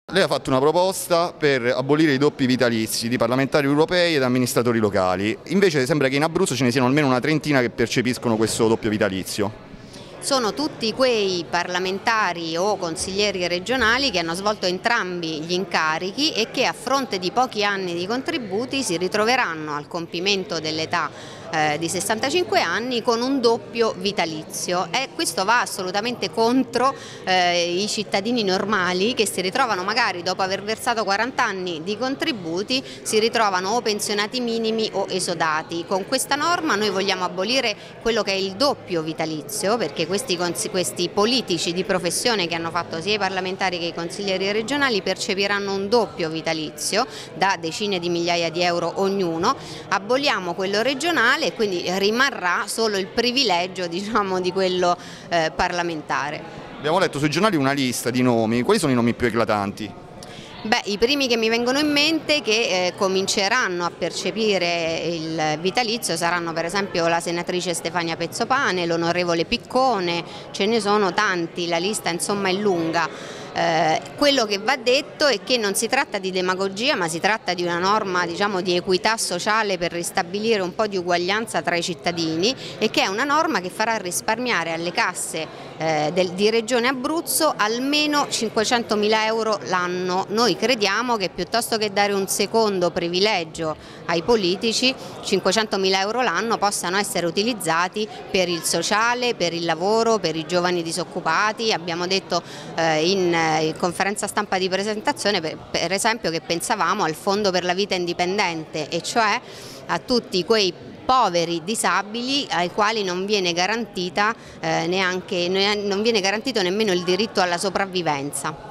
Lei ha fatto una proposta per abolire i doppi vitalizi di parlamentari europei ed amministratori locali, invece sembra che in Abruzzo ce ne siano almeno una trentina che percepiscono questo doppio vitalizio. Sono tutti quei parlamentari o consiglieri regionali che hanno svolto entrambi gli incarichi e che a fronte di pochi anni di contributi si ritroveranno al compimento dell'età di 65 anni con un doppio vitalizio, e questo va assolutamente contro i cittadini normali che si ritrovano magari dopo aver versato 40 anni di contributi, si ritrovano o pensionati minimi o esodati. Con questa norma noi vogliamo abolire quello che è il doppio vitalizio, perché questi politici di professione che hanno fatto sia i parlamentari che i consiglieri regionali percepiranno un doppio vitalizio da decine di migliaia di euro ognuno. Aboliamo quello regionale e quindi rimarrà solo il privilegio, diciamo, di quello parlamentare. Abbiamo letto sui giornali una lista di nomi, quali sono i nomi più eclatanti? Beh, i primi che mi vengono in mente che cominceranno a percepire il vitalizio saranno per esempio la senatrice Stefania Pezzopane, l'onorevole Piccone, ce ne sono tanti, la lista insomma è lunga. Quello che va detto è che non si tratta di demagogia, ma si tratta di una norma, diciamo, di equità sociale per ristabilire un po' di uguaglianza tra i cittadini, e che è una norma che farà risparmiare alle casse di Regione Abruzzo almeno 500.000 euro l'anno. Noi crediamo che piuttosto che dare un secondo privilegio ai politici, 500.000 euro l'anno possano essere utilizzati per il sociale, per il lavoro, per i giovani disoccupati. Abbiamo detto in conferenza stampa di presentazione per esempio che pensavamo al fondo per la vita indipendente, e cioè a tutti quei poveri disabili ai quali non viene garantito nemmeno il diritto alla sopravvivenza.